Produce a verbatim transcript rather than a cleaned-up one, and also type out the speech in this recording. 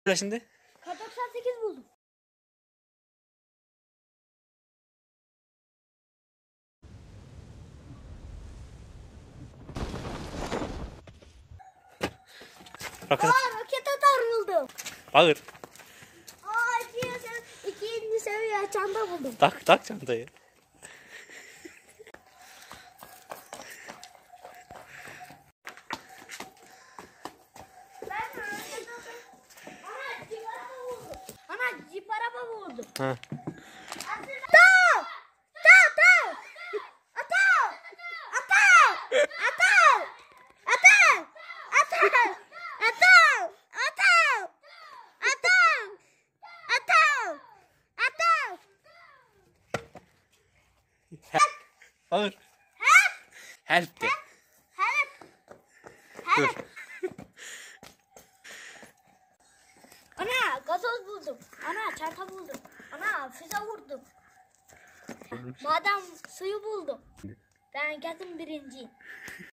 Şimdi? Kar doksan sekiz buldum. Roket, Aa, roket atar buldum. bağır. Aa, ikinci seviye, ikinci seviye çanta buldum. Tak tak çantayı. Ben roket atar. Ana cip araba buldum. Ana cip araba buldum. Ha. Atav! Atav! Atav! Atav! Atav! Atav! Atav! Atav! Atav! Atav! Atav! Atav! Bağır. Help de. Help! Dur. Help! Ana gazoz buldum. Ana çanta buldum. Ana füze vurdum. Maden suyu buldum. Ben kesin birinciyim.